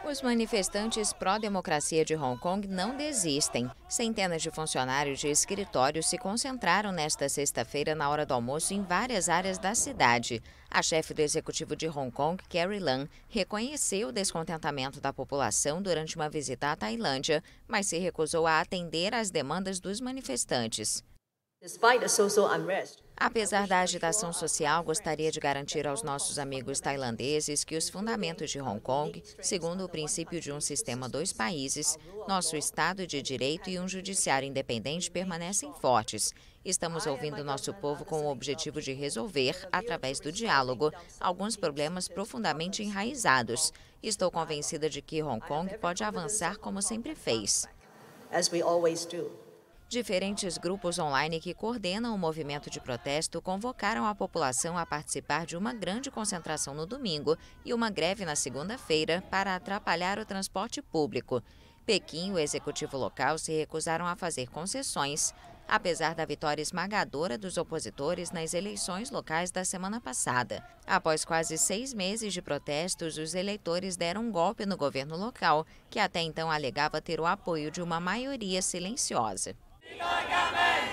Os manifestantes pró-democracia de Hong Kong não desistem. Centenas de funcionários de escritórios se concentraram nesta sexta-feira na hora do almoço em várias áreas da cidade. A chefe do executivo de Hong Kong, Carrie Lam, reconheceu o descontentamento da população durante uma visita à Tailândia, mas se recusou a atender às demandas dos manifestantes. Apesar da agitação social, gostaria de garantir aos nossos amigos tailandeses que os fundamentos de Hong Kong, segundo o princípio de um sistema dois países, nosso Estado de Direito e um judiciário independente permanecem fortes. Estamos ouvindo nosso povo com o objetivo de resolver, através do diálogo, alguns problemas profundamente enraizados. Estou convencida de que Hong Kong pode avançar como sempre fez. Diferentes grupos online que coordenam o movimento de protesto convocaram a população a participar de uma grande concentração no domingo e uma greve na segunda-feira para atrapalhar o transporte público. Pequim e o executivo local se recusaram a fazer concessões, apesar da vitória esmagadora dos opositores nas eleições locais da semana passada. Após quase 6 meses de protestos, os eleitores deram um golpe no governo local, que até então alegava ter o apoio de uma maioria silenciosa.